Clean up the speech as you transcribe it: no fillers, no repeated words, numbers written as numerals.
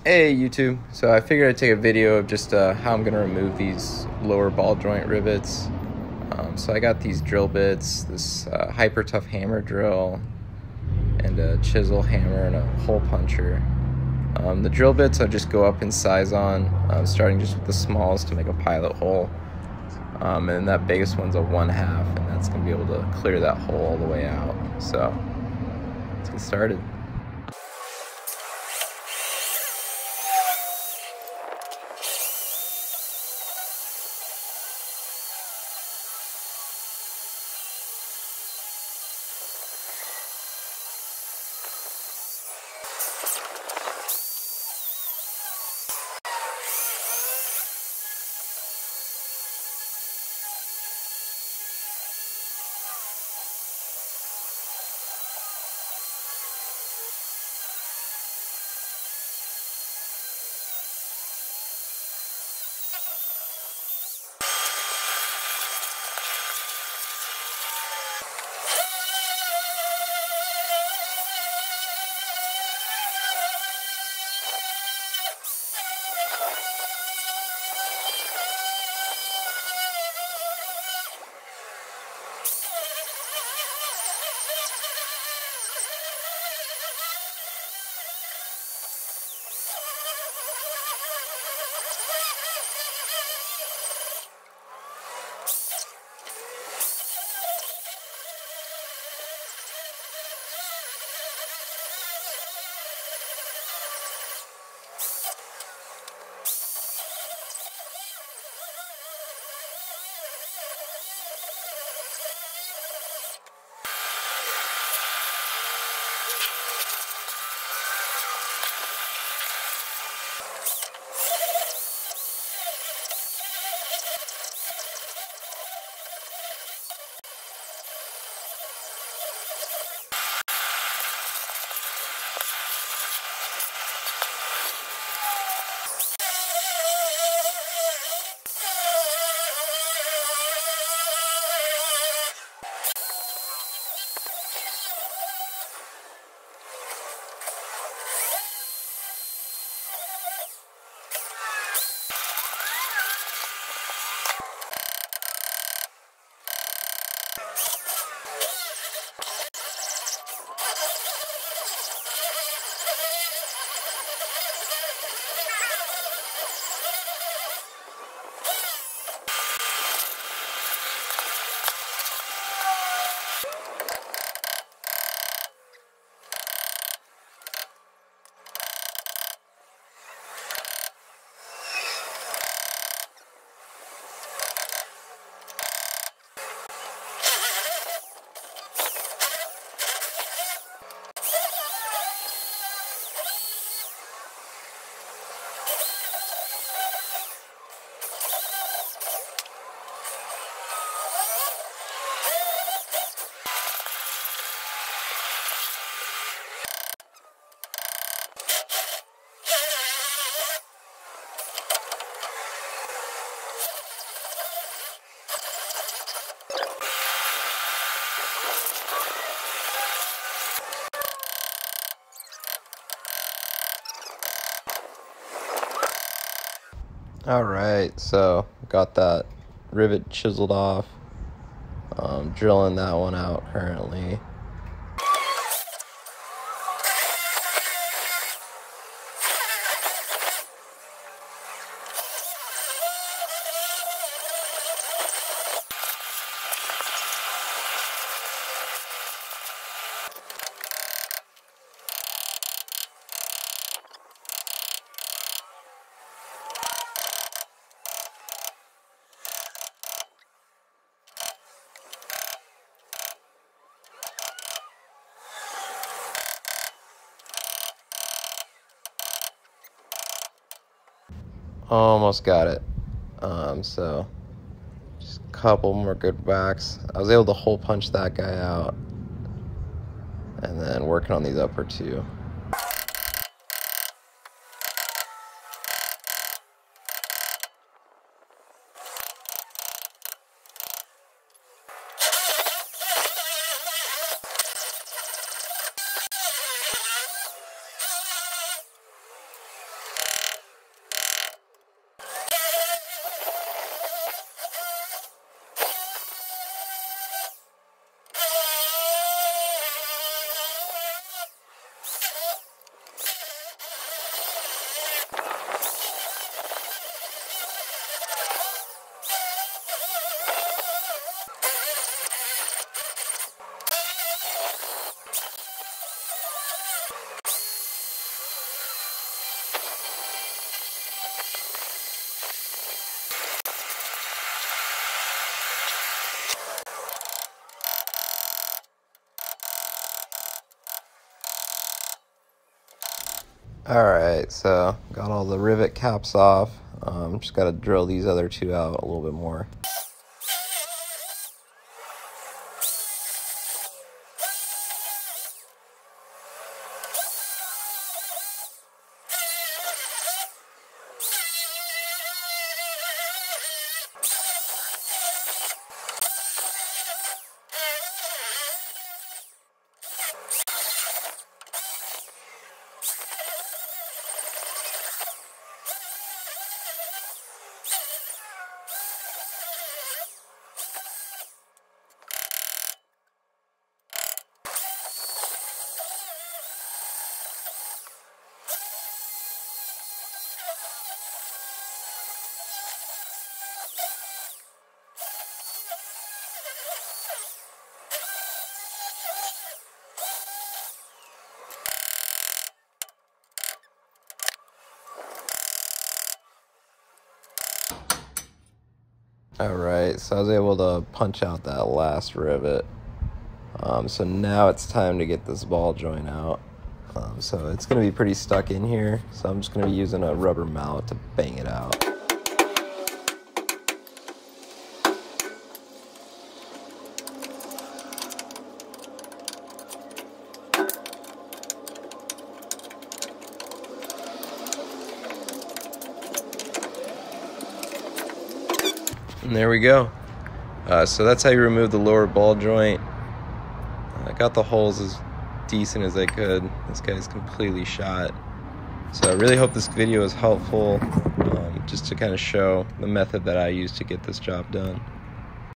Hey YouTube, so I figured I'd take a video of just how I'm going to remove these lower ball joint rivets. So I got these drill bits, this hyper tough hammer drill, and a chisel hammer and a hole puncher. The drill bits I just go up in size on, starting just with the smalls to make a pilot hole. And that biggest one's a 1/2, and that's going to be able to clear that hole all the way out. So let's get started. Alright, so got that rivet chiseled off. Drilling that one out currently. Almost got it. So just a couple more good whacks. I was able to hole punch that guy out, and then working on these upper two. Alright, so got all the rivet caps off. Just got to drill these other two out a little bit more. Alright, so I was able to punch out that last rivet. So now it's time to get this ball joint out. So it's going to be pretty stuck in here, so I'm just going to be using a rubber mallet to bang it out. And there we go. So that's how you remove the lower ball joint. I got the holes as decent as I could. This guy's completely shot. So I really hope this video is helpful, just to kind of show the method that I use to get this job done.